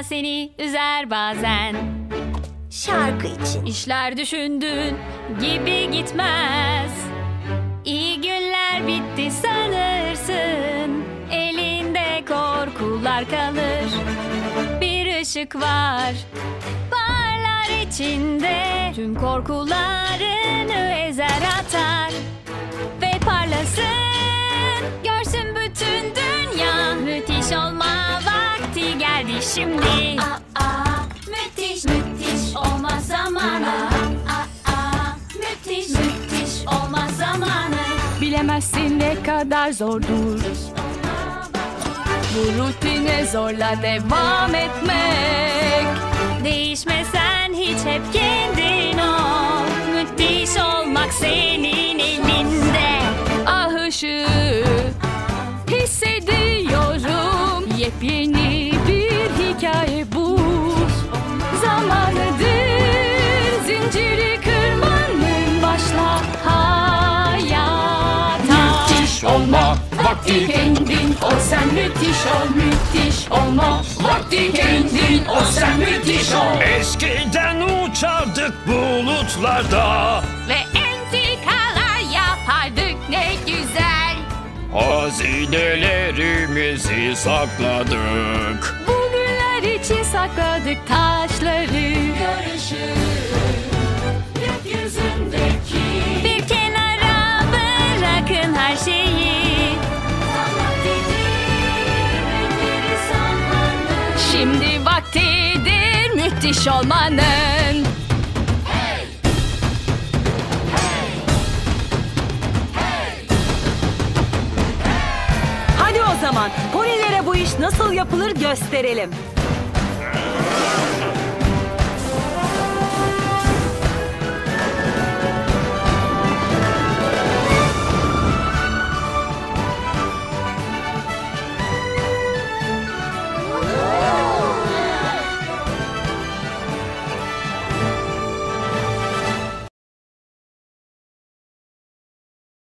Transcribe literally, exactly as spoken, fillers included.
Dünya seni üzer bazen. Şarkı için. İşler düşündüğün gibi gitmez. İyi günler bitti sanırsın. Elinde korkular kalır. Bir ışık var, parlar içinde. Tüm korkularını ezer atar. Ve parlasın, görsün bütün dünya. Müthiş olma vakti geldi şimdi. Aa, aa, müthiş, müthiş olma zamanı. Aa, aa, müthiş, müthiş olma zamanı. Bilemezsin ne kadar zordur bu rutine zorla devam etmek. Değişmesen hiç hep kendin ol. Müthiş olmak senin elinde. Ah ışığı hissediyorum. Yepyeni bir hikaye bu. Zamanıdır zinciri kırmanın, başla hayata. Müthiş olma vakti. Kendin ol sen, müthiş ol, müthiş olma vakti. Kendin ol sen, müthiş ol. Eskiden uçardık bulutlarda. Ve entikalar yapardık ne güzel. Hazinelerimizi sakladık. Bugünler için sakladık taşları. Gökyüzündeki Bir kenara bırakın her şeyi. şimdi vaktidir müthiş olmanın. Hadi o zaman ponilere bu iş nasıl yapılır gösterelim.